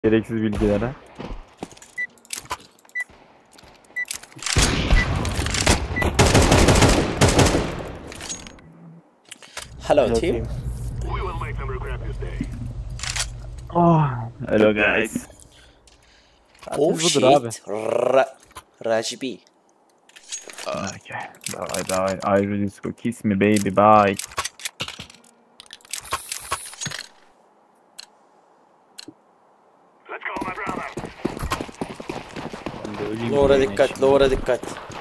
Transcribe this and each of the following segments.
Gereksiz bilgilere. Hello team. Oh, hello guys. Oh budur abi. shit. Rajibi. Okay. Bye bye. I really go kiss me baby. Bye. Lower'a dikkat, lower'a dikkat.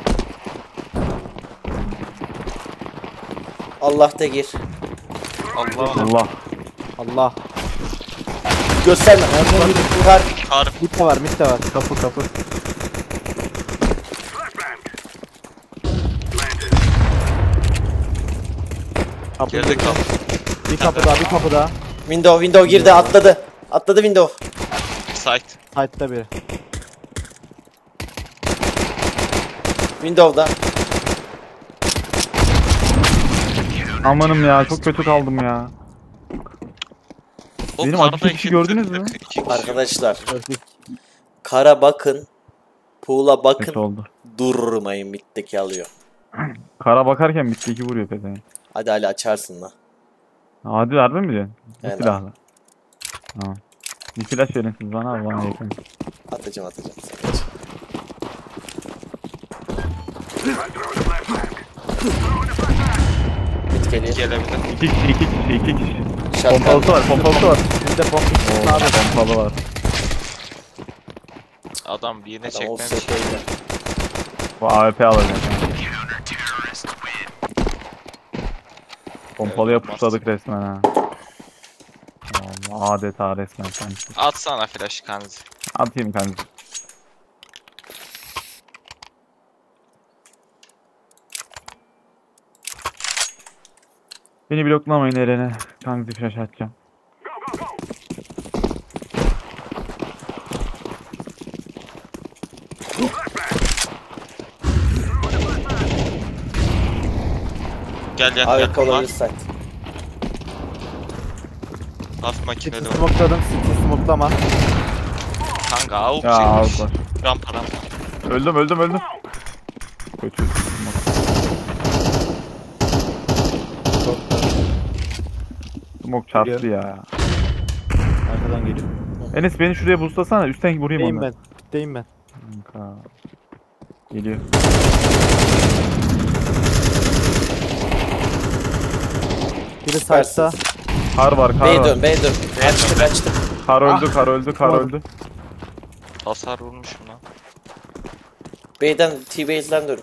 Allah da gir. Allah. Allah. Gösterme. Kar. Kar. Mid de var, mid de var. Kapı. Kapı Geride kal. Bir kapı daha, bir kapı daha. Window girdi, atladı. Atladı window. Site. Side'da biri. Window'da. Amanım ya, çok kötü kaldım ya. O Benim karda acı çekişi gördünüz mü? iki kişi. Arkadaşlar. Gördük. Kara bakın. Pool'a Kötü bakın. oldu. Durmayın, middeki alıyor. Kara bakarken bitti 2 vuruyor pezevenk. Hadi Ali açarsın lan. Hadi harbi mi diyorsun? Bu Evet, silahla. Tamam. Bir flash verin siz bana, al bana yakın. Atacağım. Sen aç. Mid geliyor. Gelebilir. 2 kişi. Shotgun. Pompalısı var. Bir de bomba. Oo, Abi. pompalı var. Adam bir yine Tamam, o çekmemiş. sepeydi. Bu AWP alacak. Pompalıya Evet, pusladık resmen ha. Allah, adeta resmen sanki. Atsana flash kanzi. Atayım kanka. Beni bloklamayın Eren'e. Kanka flash atacağım. Gel Abi yakın var. olabilir site. Hafif makineli City var. smokeladım, City smokelama. Kanka avuk Ya avuk çekmiş. var. Rampa. Öldüm. Kötü. Smoke çarptı ya. Arkadan geliyor. Enes beni şuraya boostlasana. Üstten vurayım Deyim onu. ben. Deyim ben. Kanka. Geliyor. Biri side'da. Kar var. B'ye dön. Açtım. Kar öldü. Hasar vurmuşum lan. B'den T-Base'den dön.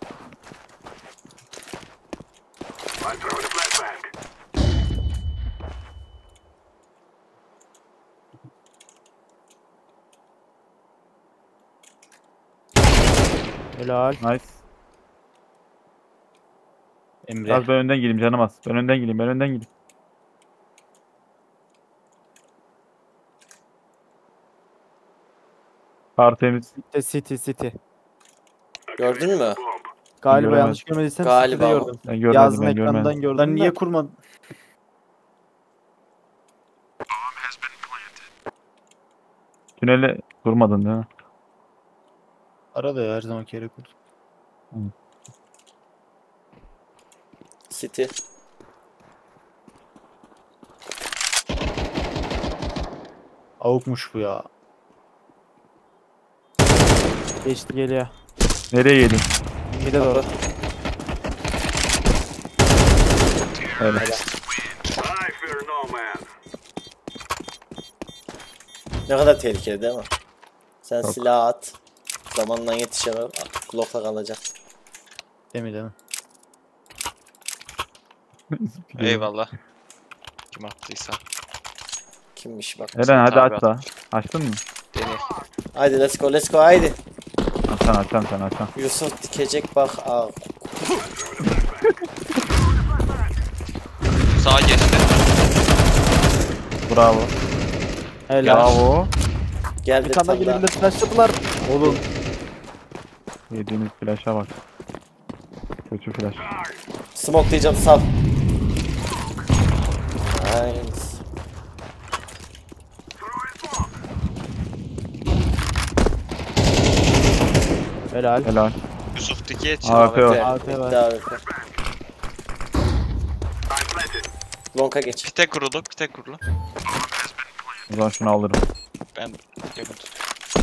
Helal. Nice. Emre. Biraz ben önden gireyim canım az. Ben önden gireyim. Kar temiz. City. Gördün mü? Galiba Göremedim. yanlış görmediysem Galiba City'de ama. gördüm. Ben görmedim. Yazın ekranından gördüm. Lan niye de. kurmadın? Tünele durmadın değil mi? Arada ya her zamanki yere kur. City. Avukmuş bu ya. Geçti geliyor. Nereye yedin? Bir de doğru. Evet. Ne kadar tehlikeli değil mi? Sen Çok. silah at. Zamandan yetişemem. Glock'la kalacak. Değil mi? Eyvallah. Kim attıysa. Kimmiş bak. Eren hadi Tabii aç da. Açtın mı? Deney. Haydi let's go haydi. Açan. Yusuf dikecek bak. Aa, Sağa geçti. Bravo. Helal. Bravo. geldi Bir tane tam gelin de flashladılar. Oğlum. Yediğiniz flash'a bak. Kötü flash. Smoke diyeceğim sal. Nice. Helal. Helal. Yusuf dikiye çık. AWP var. AWP var. Bitti AWP. Long'a geç. Pite kurulu, pite kurulu. O zaman şunu alırım. Ben yakın tut.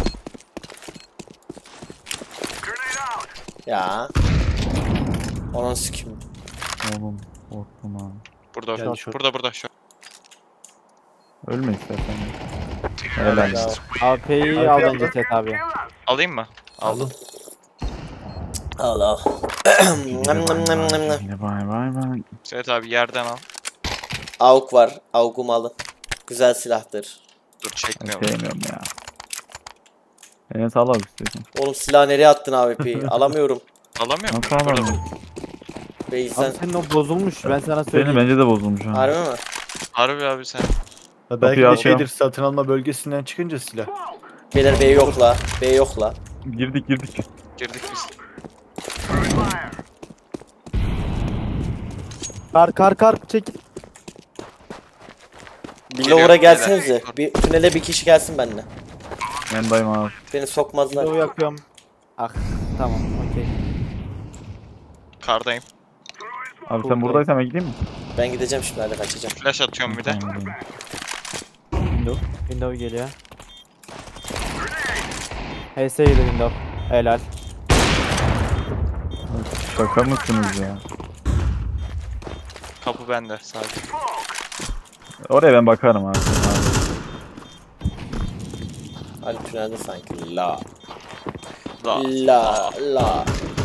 Ya. Onun sikim. Oğlum korktum ha. Burada, Geldi short. burada şu. Ölme istersen. Helal. Bravo. AWP'yi al bence Tet abi. Alayım mı? Aldım. Al al. Nam nam nam nam nam. Vay vay vay. Sedat abi yerden al. AUK var. AUK'umu alın. Güzel silahtır. Dur Ben çekmiyorum. sevmiyorum ya. Enes al abi istiyorsan. Oğlum silahı nereye attın AWP'yi? Alamıyorum. Alamıyor musun? Nasıl Burada. alalım? Bey Abi sen. senin o bozulmuş. Ben sana Senin söyleyeyim. bence de bozulmuş ha. Harbi mi? Harbi abi sen. Ya belki de atıyorum. şeydir, satın alma bölgesinden çıkınca silah. Beyler B yokla. B yokla. Girdik. Girdik biz. Kar çekil. Bir Geliyor, lower'a beyler. gelsenize. Bir tünele bir kişi gelsin benimle. Ben dayım abi. Beni sokmazlar. Low yakıyorum. Ah tamam okey. Kardayım. Abi sen buradaysan ben gideyim mi? Ben gideceğim şimdi, hadi kaçacağım. Flash atıyorum bir de. Tamam, gideyim. Window geliyor. HS yedi window. Helal. Şaka mısınız ya? Kapı bende sadece. Oraya ben bakarım abi. Ali tünelde sanki. La. Daha. La.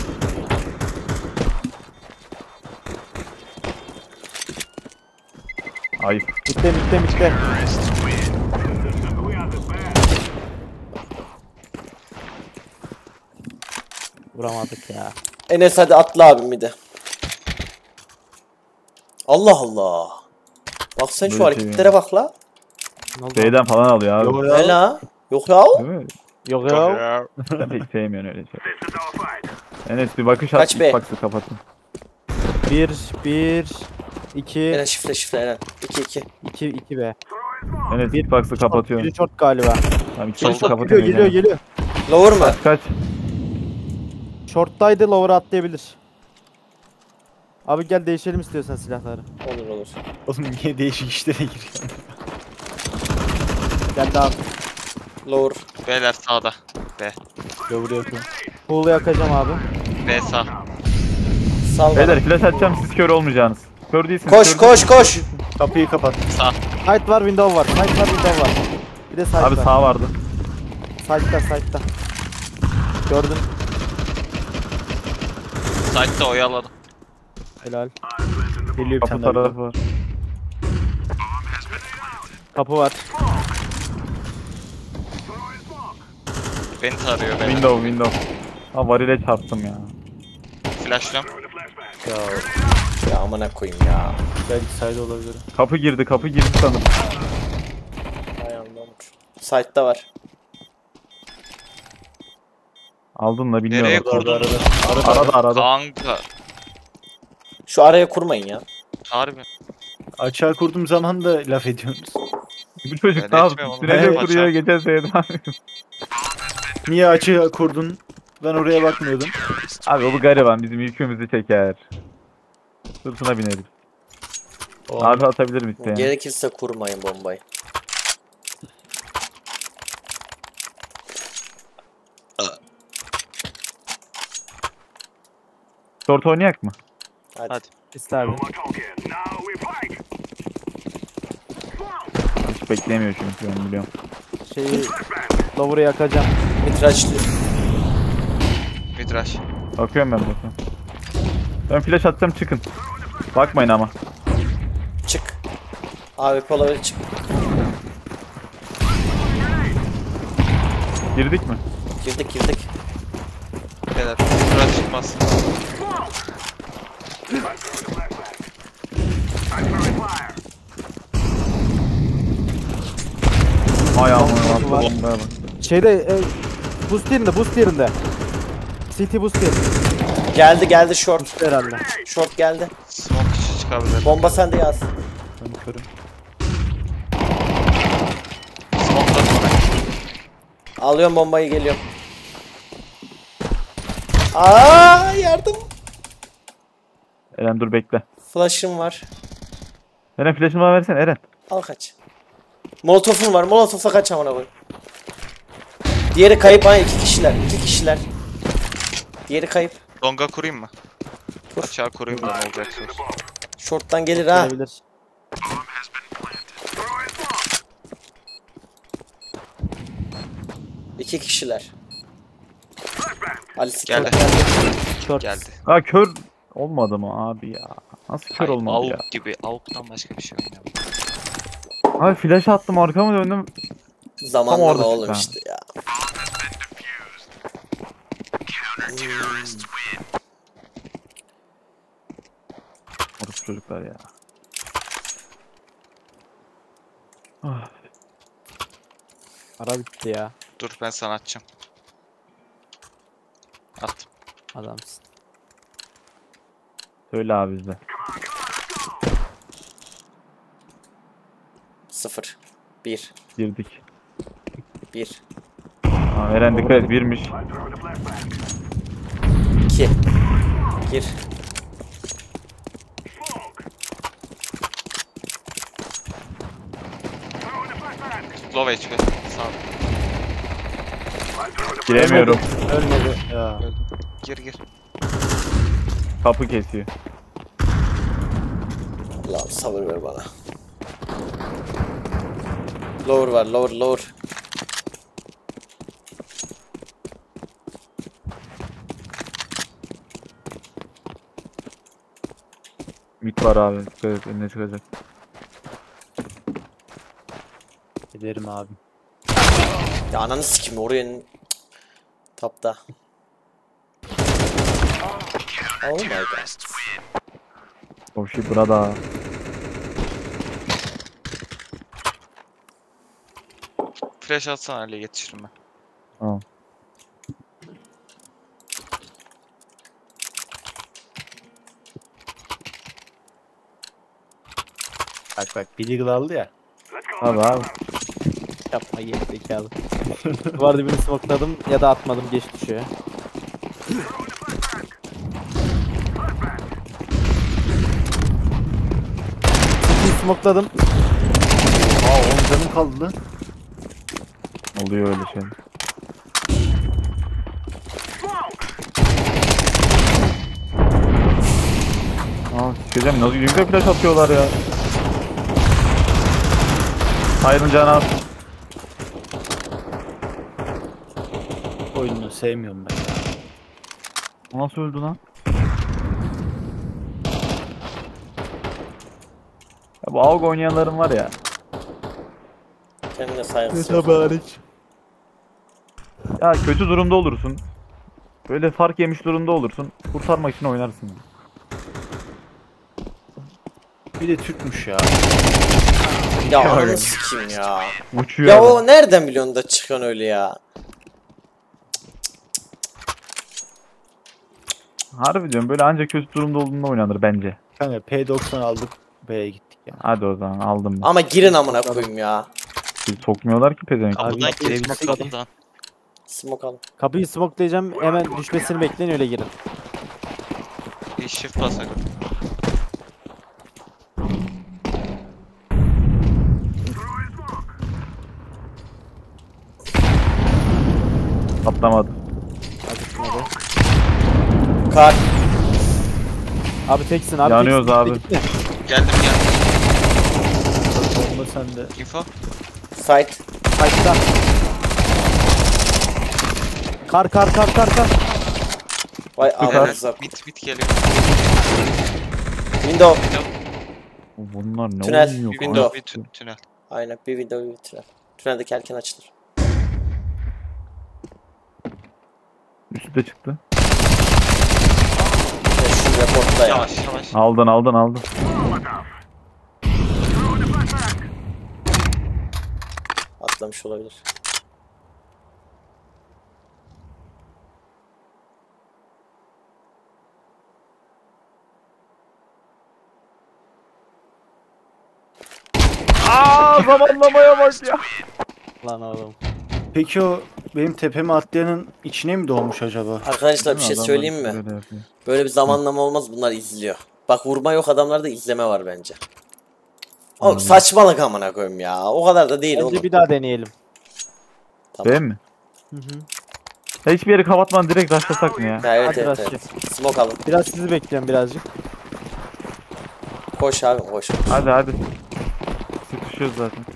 Ayıp. Bitti. Vuramadık ya. Enes hadi atla abim bir de. Allah Allah. Bak sen şu Böyle şey hareketlere bak la. Ne oldu? B'den falan alıyor abi. Yok ya. Ne la? Yok ya. Değil mi? Yok ya. Sen pek sevmiyorsun öyle şey. Enes bir bakış at. Kaç B? Xbox'ı kapatın. 1 2 Eren şifre Eren. 2. 2 be. Enes Xbox'ı kapatıyor. Biri short galiba. Tamam ikisi Solda. kapatıyor. Geliyor. Lower mı? Kaç? Short'taydı lower'a atlayabilir. Abi gel değişelim istiyorsan silahları. Olur. Oğlum niye değişik işlere giriyorsun? Gel abi. Lower. Beyler sağda. B. Ya buraya yapıyorum. Pool'u yakacağım abi. B sağ. Sal bana. Beyler flash atacağım siz kör olmayacaksınız. Kör değilsiniz. Koş. Kapıyı kapat. Sağ. Site var, window var. Bir de site Abi var. sağ vardı. Site'da. Gördün. Side'da oyaladım. Helal. Geliyor bir Kapı tane daha. tarafı var. Kapı var. Beni tarıyor beyler. Window. Ha varile çarptım ya. Flashlıyorum. Ya Ya amına koyayım ya. belki sayda olabilir. Kapı girdi sanırım. Ayağımda olmuş. Site'da var. Aldın da Nereye bilmiyorum. kurdun? Arada. Kanka. Şu araya kurmayın ya. Harbi. Açığa kurduğum zaman da laf ediyorsunuz. Bu çocuk Ben ne yaptı? etmiyorum oğlum. Tünele Evet. kuruyor geçen sene. Niye açığa kurdun? Ben oraya bakmıyordum. Abi o bu gariban bizim yükümüzü çeker. Sırtına bineriz. O Abi atabilirim isteyen. Gerekirse kurmayın bombayı. Short oynayak mı? Hadi. İste abi. Hiç beklemiyor çünkü ben biliyorum. Lower'ı yakacağım. Mitraçlı. Midrash. Bakıyorum ben bakıyorum. Ben flash atacağım çıkın. Bakmayın ama. Çık. AWP olabilir, çık. Girdik mi? Girdik. Beyler. Midrash çıkmaz. Ay aman Kapı var. bombaya bak. Boost yerinde. CT boost yerinde. Geldi short. Herhalde. Short geldi. Smoke içi çıkabilir. Bomba sende yaz. Ben körüm. Smoke'da sonra. Alıyorum bombayı, geliyorum. Aa yardım. Eren dur bekle. Flash'ım var. Eren flash'ını bana versene Eren. Al kaç. Molotof'um var. Molotof'la kaç amına koy. Diğeri kayıp ha 2 kişiler. 2 kişiler. Diğeri kayıp. Longa kurayım mı? Kur. Açığa kurayım da ne olacak söz. Short'tan gelir ha. Gelebilir. İki kişiler. Ali Geldi. Short. Geldi. Ha kör olmadı mı abi ya? Nasıl kör Hayır, olmadı avuk ya? gibi. Avuktan başka bir şey oynamam. Abi flash attım arkama döndüm. Zamanlama orada oğlum çıktı işte ya. Orası çocuklar ya. Ah, Ara bitti ya. Dur ben sana atacağım. Attım. Adamsın. söyle abi bize. 0 1 Girdik. 1 Ha, Eren dikkat et birmiş. 2 Gir. Low HP. Sağ ol. Giremiyorum. Ölmedi. Ya. Gir gir. Kapı kesiyor. Allah'ım sabır ver bana. Lower var lower. Mid var abi. Dikkat et önüne çıkacak. Giderim abi. Ya ananı sikim oraya tapta. Oh my god. O şey burada. Flash atsana Ali yetişirim ben. Tamam. Bak bir Deagle aldı ya. Abi. Yapma gerizekalı. Duvar dibini smokladım ya da atmadım geç düşüyor. City'yi smokladım. Aa 10 canım kaldı lan. Oluyor öyle şey. Aa sikeceğim nasıl güzel flash atıyorlar ya. Hayırın canı at. Oyununu sevmiyorum ben. O nasıl öldü lan? Ya bu AUG oynayanların var ya. Kendine saygısı yok. hariç. Ya kötü durumda olursun. Böyle fark yemiş durumda olursun. Kurtarmak için oynarsın. Bir de Türkmüş ya. Ya ananı sikim ya. Uçuyor. Ya adam. o nereden biliyorsun da çıkıyorsun öyle ya? Harbi diyorum böyle ancak kötü durumda olduğunda oynanır bence. Kanka P90 aldık. B'ye gittik ya. Hadi o zaman aldım ben. Ama girin amına koyayım ya. Sizi sokmuyorlar ki pezevenk. Kapıdan Abi, girebilsin smoke'ladım. kapıdan. Smoke al. Kapıyı smoklayacağım hemen düşmesini bekleyin öyle girin. Bir shift basak. Atlamadı. Hadi şuna da. Kar. Abi teksin abi. Yanıyoruz teksin. abi. Gitti. Geldim. Bomba sende. Info. Site. Kaçta. Kar. Vay Süper. amanıza. Mid geliyor. Window. Bunlar ne Tünel, oynuyor? Bir window. window, bir tünel. Aynen bir window bir tünel. Tüneldeki erken açılır. Üstte çıktı. Ya şu reportta ya. Yavaş yavaş. Aldın. Atlamış olabilir. Aa zamanlamaya bak ya. Lan oğlum. Peki o benim tepeme atlayanın içine mi doğmuş acaba? Arkadaşlar bir şey Adamlar söyleyeyim mi? böyle yapıyor. Böyle bir zamanlama olmaz, bunlar izliyor. Bak vurma yok, adamlarda izleme var bence. Oğlum saçmalık amına koyayım ya. O kadar da değil Bence oğlum. bir daha deneyelim. Tamam. Değil mi? Hı hı. Ya hiçbir yeri kapatmadan direkt rushlasak mı ya? Ha, evet Hadi evet Raşit. evet. Smoke alın. Biraz sizi bekliyorum birazcık. Koş abi koş. Hadi hadi. Sıkışıyoruz zaten.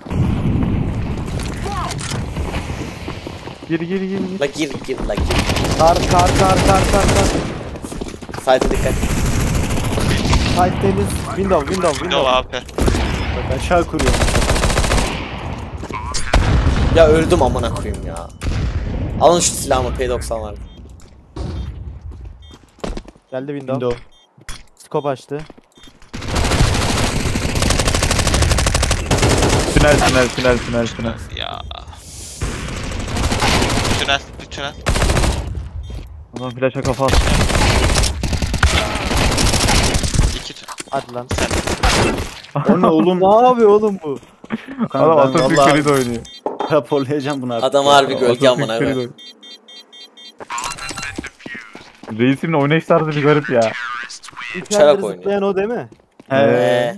Gir gir gir gir. La gir la gir. Kar. Sayda dikkat. Side temiz. Window. Window AP. Ben şar kuruyorum. Ya öldüm amına koyayım ya. Alın şu silahımı, P90 var. Geldi window. Window. Scope açtı. Tünel. Ya. Bir tünel. Adam flaşa kafa at. 2 tünel. Hadi lan. O ne oğlum? Ne yapıyor oğlum bu? Adam Ben Assassin's vallahi Creed oynuyor. raporlayacağım bunu artık. Adam harbi gölge amına Assassin's Creed koyayım. oynuyor. Reisim'in oynayış tarzı bir garip ya. Uçarak İçeride zıplayan o değil mi? He.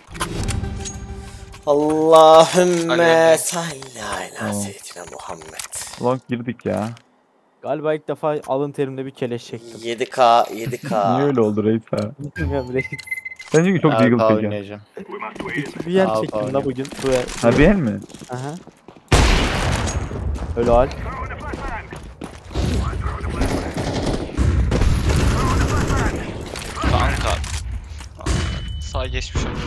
Allahümme Alev. salli ala Tamam. seyyidina Muhammed. Long girdik ya. Galiba ilk defa alın terimde bir keleş çektim. 7K. Niye öyle oldu reis ha? Bilmiyorum reis. Sen çünkü çok Alpa deagle çekiyorsun. oynayacağım. Bir yer Al, çektim al. da bugün. Bu yer. Ha bir el mi? Aha. Öyle hal. Kanka. Sağ geçmiş oldu.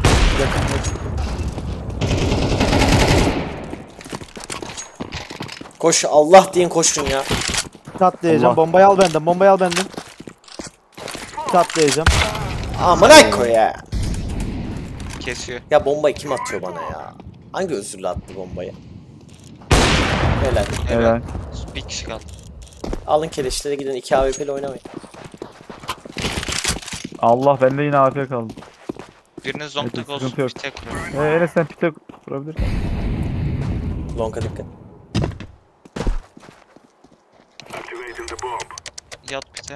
Koş Allah deyin koşun ya. Tatlayacağım. Allah. Bombayı al benden. Tatlayacağım. Amına koy ya. Kesiyor. Ya bombayı kim atıyor bana ya? Hangi özürlü attı bombayı? Helal. Helal. Bir kişi kaldı. Alın keleşlere gidin, 2 AWP ile oynamayın. Allah bende yine AFK kaldı. Biriniz long Evet, tek olsun. sıkıntı yok. Bir tek vurun. Enes sen pite kurabilirsin. Longa dikkat. Yat pite.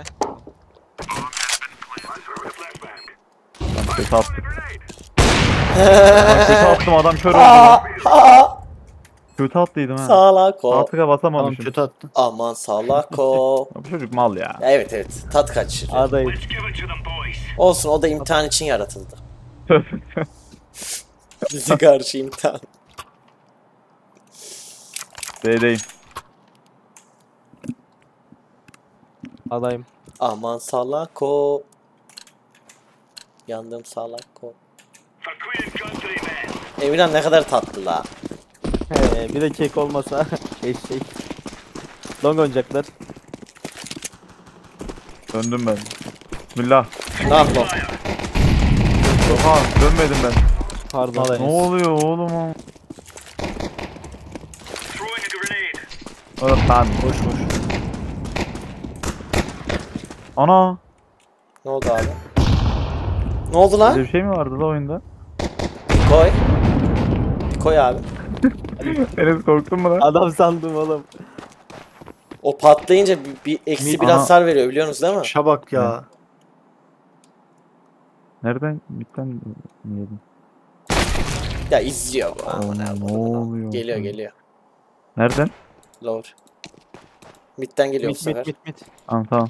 Ben kötü attım. Ben kötü attım, adam kör oldu ya. Kötü attıydım ha. Salako. Altıga Tamam basamamışım. kötü attın. Aman salako. Bu çocuk mal ya. Ya evet evet, tat kaçırıyor. Adayım. Olsun, o da imtihan için yaratıldı. Bizi karşı imtihan. B'deyim. Adayım. Aman salako. Yandım salako. Emirhan ne kadar tatlı la. Bir de kek olmasa eşek. Long oynayacaklar. Döndüm ben. Bismillah. Ne yapalım? Oha dönmedim ben. Pardon. Vallahi. Ne oluyor oğlum o? Oğlum lan. Boş. Ana. Ne oldu abi? Ne oldu lan? Böyle bir şey mi vardı da oyunda? Koy. Koy abi. Enes korktun mu lan? Adam sandım oğlum. O patlayınca bir eksi bir Aha. hasar veriyor, biliyorsunuz değil mi? Şabak ya. Nereden? Bitten mi yedin? Ya izliyor bu. Oo, Aman ne Allah'ım. oluyor? Geliyor. Nereden? Lower. Mid'den geliyor bu sefer. Mit. Tamam.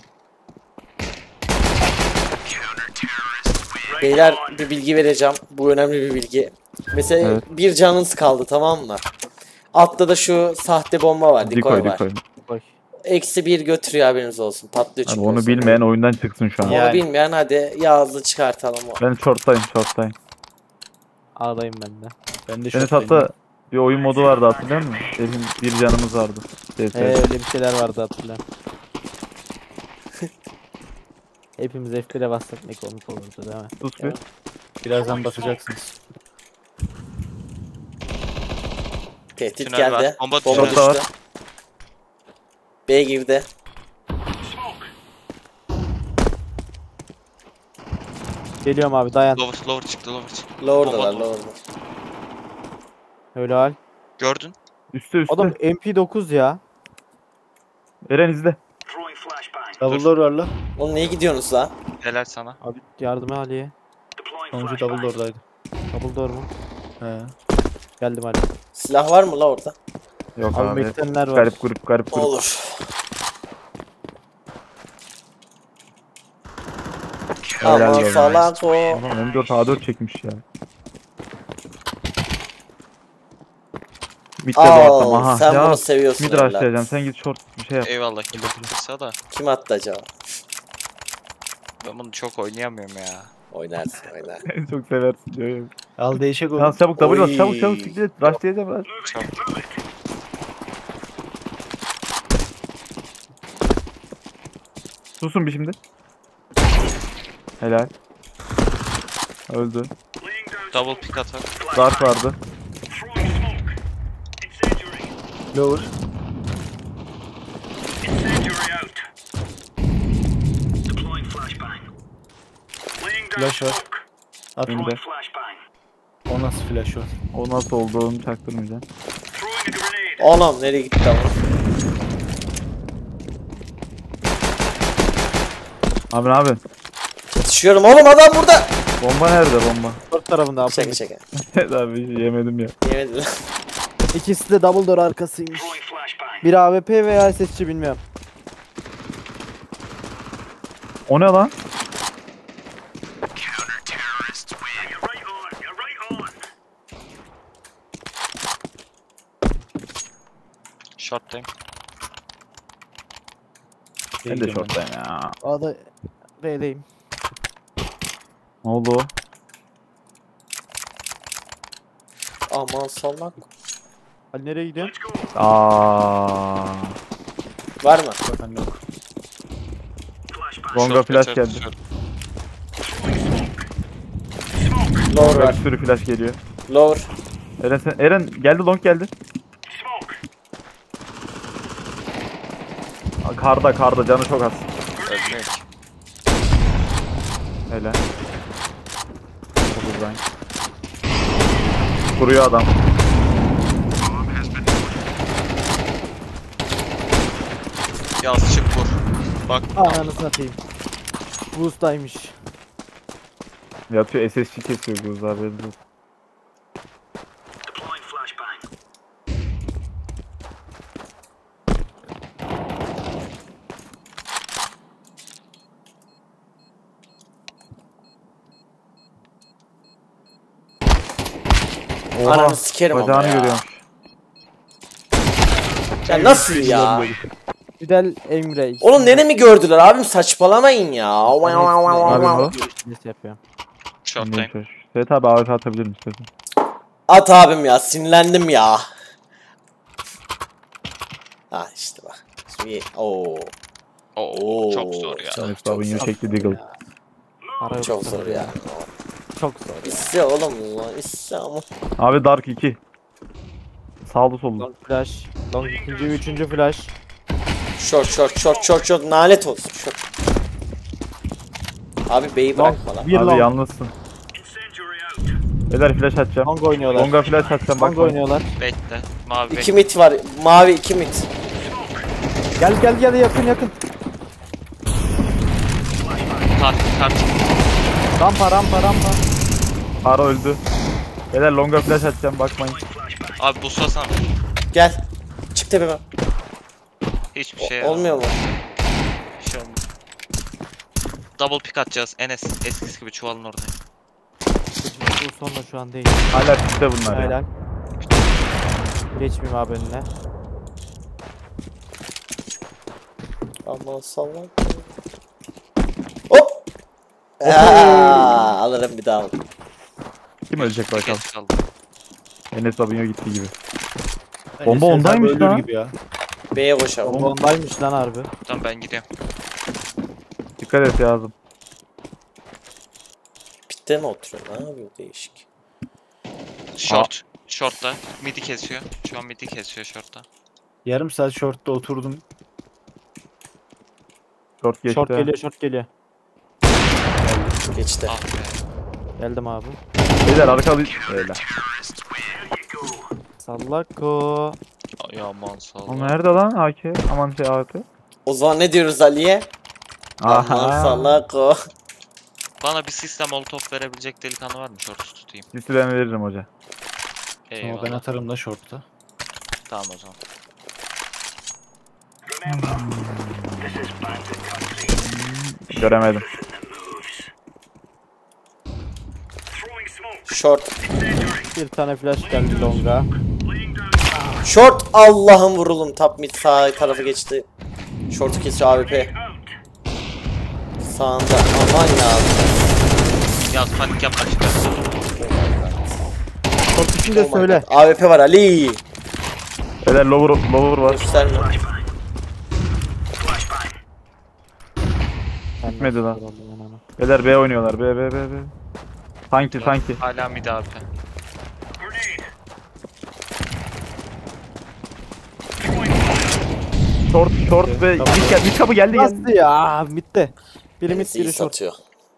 Beyler bir bilgi vereceğim. Bu önemli bir bilgi. Mesela Evet. bir canınız kaldı, tamam mı? Altta da şu sahte bomba var. Decoy var. Decoy. Boş. Eksi 1 götürüyor, haberiniz olsun. Patlıyor Abi çünkü. onu o sırada. bilmeyen oyundan çıksın şu an. Onu Yani. bilmeyen hadi Yağız'ı çıkartalım. Ben short'tayım. Adayım ben de. Ben de Enes şok hatta bir oyun modu vardı, hatırlıyor musun? Bizim bir canımız vardı. Öyle bir şeyler vardı hatırlıyorum. Hepimiz F1'e bassak ne komik olurdu değil mi? Sus bir. Birazdan basacaksınız. Tehdit Tünel var. geldi. Bomba Bomba tünel. düştü. B girdi. Geliyorum abi dayan. Lower çıktı. Lower'dalar, Bomba- lower'da. Öyle hal. Gördün. Üstte. Adam MP9 ya. Eren izle. Double door var la. Oğlum niye gidiyorsunuz la? Helal sana. Abi yardıma Ali'ye. Sonuncu double door'daydı. Double door mu? He. Geldim Ali. Silah var mı la orada? Yok Abi abi. bekleyenler var. Garip grup garip grup. Olur. Helal Aman olsun. salak o. Ulan M4 A4 çekmiş ya. Mid'de bu adam. Aha. Sen ya, bunu seviyorsun mid evlat. rushlayacağım. Sen git short bir şey yap. Eyvallah kısa da. Kim attı acaba? Ben bunu çok oynayamıyorum ya. Oynarsın oynar. En çok seversin diyor. Al değişik Ya oğlum. çabuk double bas Oy. çabuk çabuk siktir et. Rushlayacağım ben. Çok. Susun bir şimdi. Helal. Öldü. Double pick atar. Dark vardı. Lower. Flash var. At. Önde. O nasıl flash var? O nasıl olduğunu çaktırmayacağım. Oğlum nereye gitti ama? Abi ne yapıyorsun? Yetişiyorum oğlum adam burada. Bomba nerede bomba? Dört tarafında abi. Şaka şaka. Evet abi yemedim ya. Yemedim. İkisi de double door arkasıymış. Bir AWP veya SSC bilmiyorum. O ne lan? Short time. Ben de short'tayım ya. A'da B'deyim. Ne oldu o? Aman salak. Ali nereye gidiyorsun? Aa. Var mı? Ben yok. Longa Short flash kaçar, geldi. short. Lower Longa var. bir sürü flash geliyor. Lower. Eren geldi long geldi. Aa, karda canı çok az. Ölmüyor ki. Hele. Buradan. Kuruyor adam. Yaz çık vur. Bak Ananı satayım. Boost'taymış. Yatıyor SSC kesiyor bu abi. Ananı sikerim ama Bacağını ya. görüyorum. Ya nasıl ya? Fidel Emre. Oğlum nenemi gördüler abim saçmalamayın ya. Abi o. Neyse yapıyorum. short time. Evet abi AWP atabilirim istedim. At abim ya sinirlendim ya. Ha işte bak. Şimdi Oo, Oo, çok zor ya. çok- Evet abi yine çekti Deagle. Ara çok yok. zor ya. Çok zor ya. İste oğlum lan iste ama. Abi Dark 2. Sağlı sollu. Long flash. Long ikinci, üçüncü flash. Short nalet olsun short. Abi beyi Long. bırakma lan. Bir Abi long. yalnızsın. Beyler flash atacağım. Long oynuyorlar. Longa flash atacağım bak. Long oynuyorlar. Bekle. Mavi İki bekle. mit var. Mavi 2 mit. Gel yakın. Kart. Rampa. Para öldü. Beyler longa flash atacağım bakmayın. Abi bu sana. Gel. Çık tepeme. Hiçbir şey yaramaz. Olmuyor mu? Bir şey olmaz. Double pick atacağız. Enes eskisi gibi çuvalın orada. Bu sonunda şu an değil. Hala piste bunlar ya. Helal. Geçmeyeyim abi önüne. Aman salak. Hop. Aa, alırım bir daha. Kim ölecek bakalım. Geç kaldı. Enes Babinho gitti gibi. Bence Bomba Sezer ondaymış ölür lan. gibi ya. B'ye koş abi. Bombandaymış lan harbi. Tamam ben gidiyorum. Dikkat et yazım. Pitte mi oturuyor? Ne yapıyor değişik. Short. Short'ta. Midi kesiyor. Şu an midi kesiyor short'ta. Yarım saat short'ta oturdum. Short geçti. Short geliyor. Geçti. Ah be. Geldim abi. Beyler arkalı. Öyle. Sallako. Ay aman sağ ol. O nerede lan AK? Aman şey AWP. O zaman ne diyoruz Ali'ye? Aman salak o. Bana bir sistem molotof verebilecek delikanlı var mı? Short'u tutayım. Sisi ben veririm hoca. Ama ben Eyvallah. atarım da short'ta. Tamam o zaman. Göremedim. Short. Bir tane flash geldi longa. Short. Allah'ım vurulum. Top mid sağ tarafı geçti. Short'u kesiyor AWP. Sağında. Aman ya. Yaz panik yapma çıkar. Short için de Oh my söyle. God. AWP var Ali. Beyler lower var. Gösterme. Gitmedi lan. Beyler B oynuyorlar. B. Sanki. Hala mid abi. Short ve mid kapı geldi. Nasıl ya? Bitti. Biri mid Birisi iyi biri short. satıyor.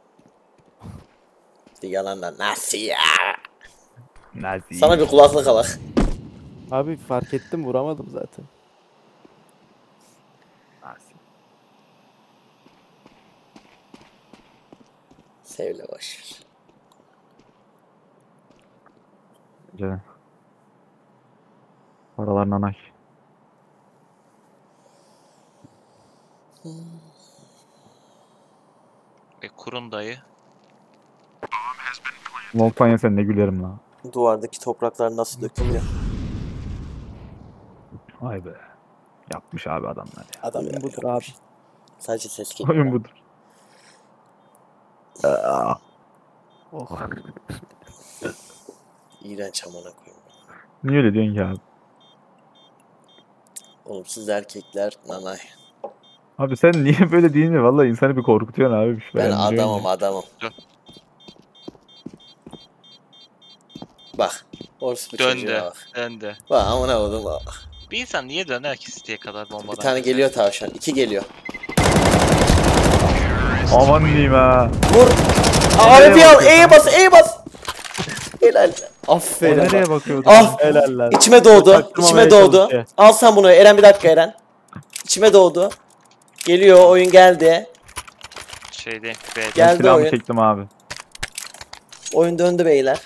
Yalandan nasıl ya? Nazi. Sana bir kulaklık alak. Abi fark ettim vuramadım zaten. Nazi. Sevle boşver. Canım. Paralar nanay. Kurun dayı. Longpan yesen ne gülerim lan. Duvardaki topraklar nasıl dökülüyor? Vay be. Yapmış abi adamlar ya. Adam Oyun ya. budur abi. Sadece ses geliyor. Oyun budur. Oh. İğrenç amına koyayım. Niye öyle diyorsun ki abi? Olumsuz erkekler nanay. Abi sen niye böyle deyince vallahi insanı bir korkutuyorsun abi. Şu Ben an diyorsun adamım. Dur. Bak. Orası bir Döndü. çocuğa bak. Döndü. Bak amına koydum bak. Bir insan niye döner ki City'ye kadar bombadan? Bir tane geliyor tavşan. 2 geliyor. ya. Aman diyeyim ha. Vur. AWP al. E'ye bas. Helal. Aferin. Nereye bakıyordun? Ah. Helal lan. İçime doğdu. Çaktırmamaya İçime doğdu. çalışıyor. Al sen bunu. Eren bir dakika Eren. İçime doğdu. Geliyor. Oyun geldi. Şeyde B'de. Geldi Silahımı oyun. çektim abi. Oyun döndü beyler.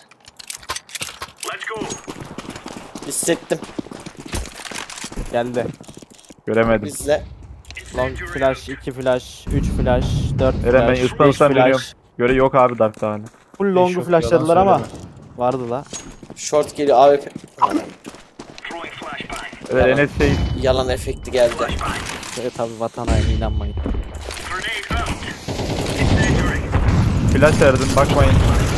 Hissettim. Geldi. Göremedim. Bizle. Long flash, 2 flash, 3 flash, 4 Eren ben flash, 5 ıslanırsam dönüyorum. flash. Göre yok abi Dark'ta hala. Full long'u Çok flashladılar yalan ama. söyleme. Vardı la. Short geliyor. AWP. Evet Enes şey Yalan efekti geldi. Evet tabi vatan haini inanmayın. flash verdim bakmayın.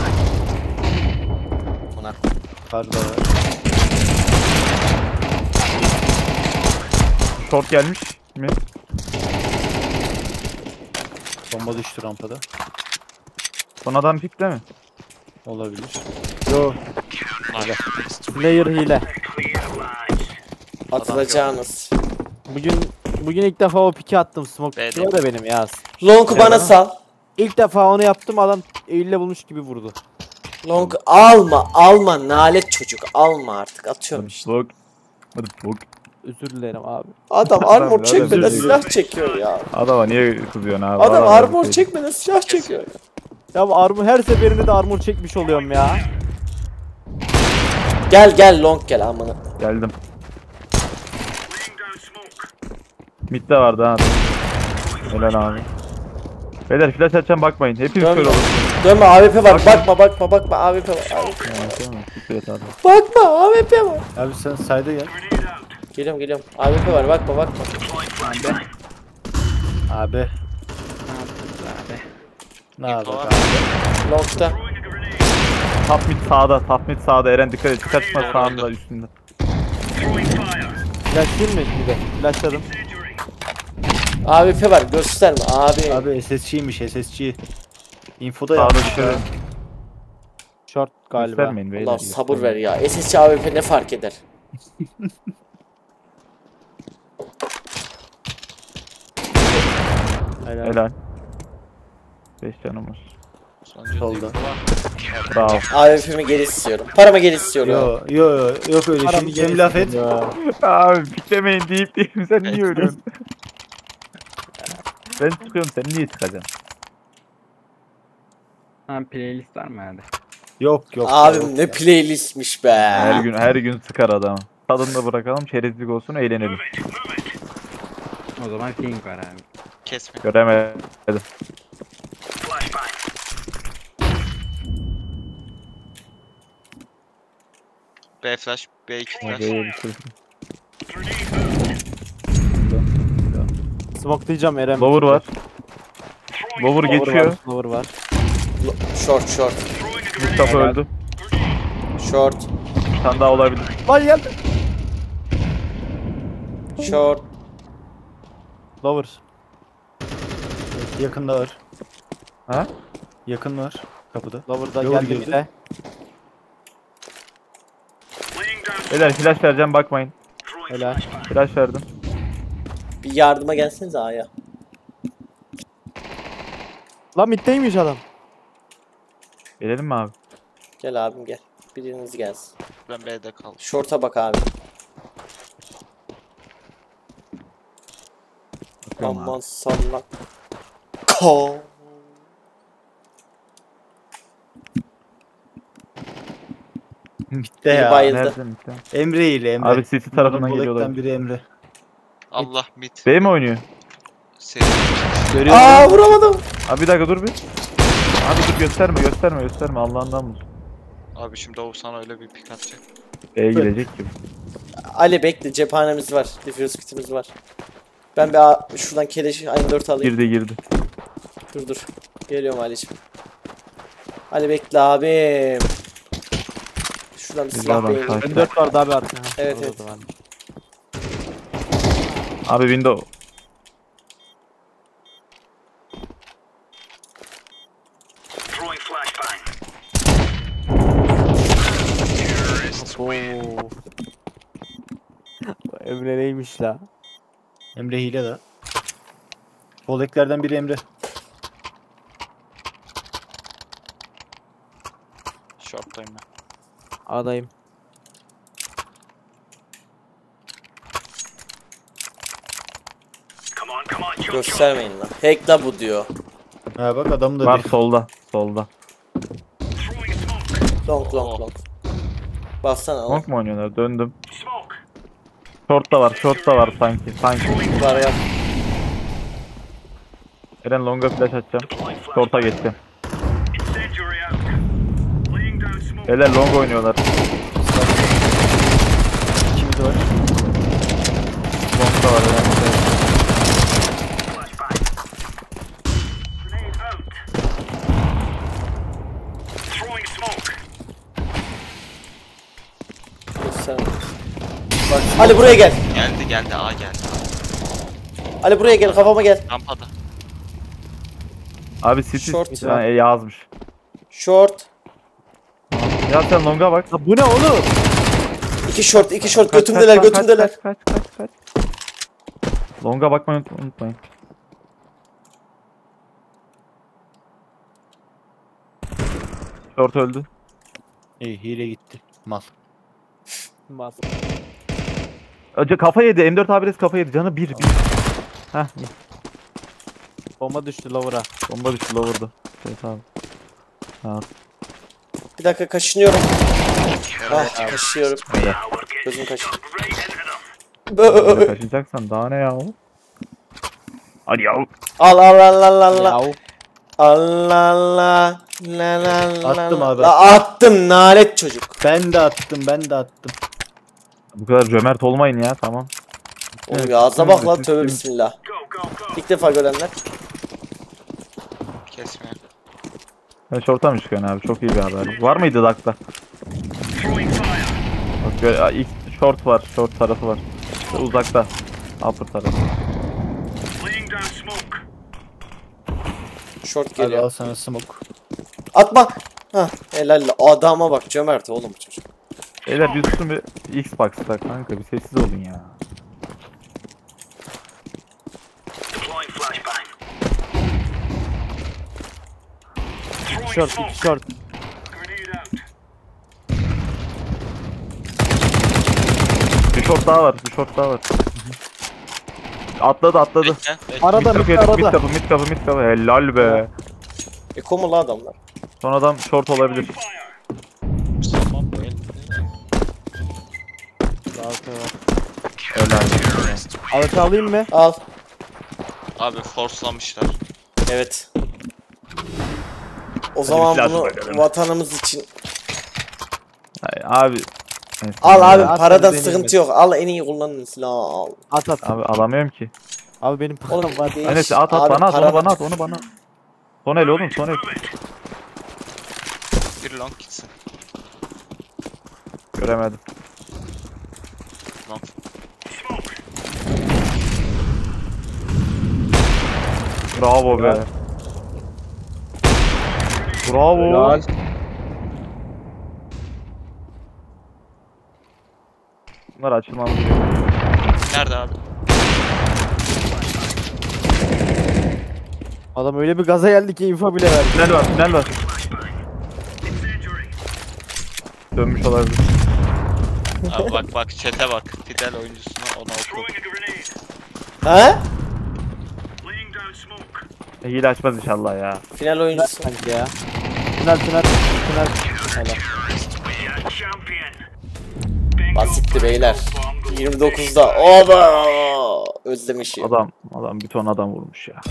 Buna. Karda var. Short gelmiş mi? Bomba düştü rampada. Son adam pikte mi? Olabilir. Yo. Player hile. Atılacağınız. Bugün ilk defa o piki attım smoke B'de. piki var da benim ya. Long'u bana sal. İlk defa onu yaptım adam eğille bulmuş gibi vurdu. Long alma nalet çocuk alma artık atıyorum işte. Bak. Hadi bak. Özür dilerim abi. Adam armor Adam çekmeden özür silah çekiyor ya. Adama niye kızıyorsun abi? Adam armor şey- çekmeden silah çekiyor ya. Ya bu armor her seferinde de armor çekmiş oluyorum ya. Gel long gel amına. Geldim. Mid'de vardı ha. Helal abi. Beyler flash açacağım bakmayın. Hepiniz Dönme. kör olun. Dönme AWP var bakma AWP var. Evet abi. Bakma AWP var. Abi sen sayda gel. Geliyorum AWP var bakma. Abi. Ne İnfo yapalım? var. Long'da. Top mid sağda Eren dikkat et. Kaçma sağında üstünde. Flash değil mi bir de? Flashladım. AWP var gösterme abi. Abi SSG'ymiş SSG. Infoda Sağda yapmış dikkat ya. et. Short galiba. Göstermeyin beyler. Allah sabır ver ya. SSC AWP ne fark eder? Helal. Helal. 5 canımız. Sonuncu Solda. info var. Bravo. AWP'mi geri istiyorum. Paramı geri istiyorum. Yok öyle Param şimdi gel laf et. ya. Abi piklemeyin deyip sen niye ölüyorsun? Ben çıkıyorum, sen niye çıkacaksın? Ha playlist var mı hadi? Yok yok. Abim ne playlistmiş be. Her gün sıkar adamı. Tadını da bırakalım, çerezlik olsun, eğlenelim. O zaman King var abi. Kesme. Göremedim. B flash, B2 flash. Smokelayacağım Eren. Lower var. Lower geçiyor. Lower var. Short. Mustafa öldü. Short. Bir tane daha olabilir. Lan geldi. Short. Lower. Evet, yakında var. Ha? Yakın var kapıda. Lower'da Lower geldi girdi. bir de. Beyler flash vereceğim, bakmayın. Helal. Flash verdim. Bir yardıma gelsenize A'ya. Lan middeymiş adam. Gelelim mi abi? Gel abim gel. Biriniz gelsin. Ben B'de kaldım. Short'a bak abi. Bakıyorum Aman abi. sana. Ko. Bitti Biri ya. bayıldı. Nerede mitte? Emre ile Emre. Abi City tarafından Bunların geliyorlar. Black'ten biri Emre. Allah mid. B mi oynuyor? Seri. Aa vuramadım. Abi bir dakika dur bir. Abi dur, gösterme Allah'ından mı? Abi şimdi o sana öyle bir pik atacak. B'ye girecek gibi. Ali bekle, cephanemiz var. Diffuse kitimiz var. Ben şuradan keleşi aynı 4 alayım. Girdi. Dur. Geliyorum Ali'ciğim. Ali bekle abim. Şuradan bir Biz silah var, beğeneyim. sakin. Ben 4 vardı abi arkada. Evet, Orada evet. da varmış. Abi window. Oo. Emre neymiş la? Emre hile de. Black'lerden biri Emre. Short'tayım ben. A'dayım. Göstermeyin lan. Hack la bu diyor. Ha bak adam da Var bir. solda. Long. Bassana lan. Monk mu oynuyorlar? Döndüm. Short da var sanki. Var ya. Eren longa flash atacağım. Short'a geçeceğim. Beyler long oynuyorlar. İkimiz var. Long da var Eren. Gösterme. Bak Ali buraya gel. Geldi A geldi. Ali buraya gel, kafama gel. Rampada. Abi City Short. yazmış. Short. Ya sen longa bak. Ya bu ne oğlum? İki short Kaç, götümdeler. Kaç. Longa bakmayı unutmayın. Short öldü. İyi hile gitti. Mal. Bas. Önce kafa yedi. M4 abires kafa yedi. Canı bir. Heh. Bomba düştü lower'a. Bomba düştü lower'da. Evet abi. Ha. Bir dakika kaşınıyorum. Ah kaşıyorum. Öyle. Gözüm kaşıyor. Böyle kaçacaksan daha ne ya o? Hadi ya. Al. Yav. Allah. La. Attım abi. La attım nalet çocuk. Ben de attım. Bu kadar cömert olmayın ya, tamam. Oğlum ya ağzına bak lan, Bütün- tövbe bismillah. İlk defa görenler. Kesme. Ben short'a mı çıkıyorsun abi? Çok iyi bir haber. Var mıydı dakta? Bak böyle ilk short var. Short tarafı var. İşte uzakta. Upper tarafı. Short Abi al geliyor. sana smoke. Atma. Hah helal. Adama bak, cömert oğlum bu çocuk. Beyler bir tutun bir Xbox'ta kanka, bir sessiz olun ya. Short, iki short. Bir short daha var. Atladı. Bekle. Arada Mid mid kapı, mid arada. kapı, mid kapı, mid kapı. Helal be. Eko mu la adamlar? Son adam short olabilir. Tamam bu el. Helal. Alıç alayım mı? Al. Abi forslamışlar. Evet. O zaman silah bunu bakalım. vatanımız için. Abi. Neyse. Al abi At, paradan hadi sıkıntı deneyim yok. Al en iyi kullanın silahı al. At. Abi alamıyorum ki. Abi benim Oğlum param var. değiş. Enes at Abi, bana at onu paranı- bana at onu bana. Son el oğlum son el. Bir long gitsin. Göremedim. Long. Bravo be. Bravo. Helal. Bunlar açılmamız gerekiyor. Nerede abi? Adam öyle bir gaza geldi ki info bile verdi. Tünel var. Dönmüş olabilir. Abi bak chat'e bak. Fidel oyuncusuna ona oku. Ha? Hile açmaz inşallah ya. Final oyuncusu. Sanki ya. Tünel. Helal. Basitti beyler. 29'da. Oba! Özlemişim. Adam bir ton adam vurmuş ya.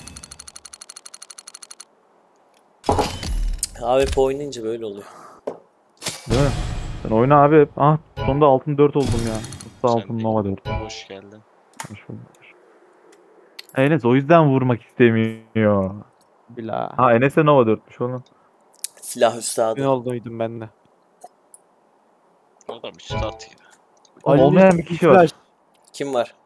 AWP oynayınca böyle oluyor. Değil mi? Sen oyna abi. Ah sonunda altın 4 oldum ya. Sağ altın Sen Nova 4. Hoş geldin. Hoş bulduk. Enes o yüzden vurmak istemiyor. Bila. Ha Enes'e Nova 4'müş oğlum. Silah Ne üstadı. olduydum ben de. Adam üstad gibi. Oğlum, olmayan bir kişi var. Flash. Kim var?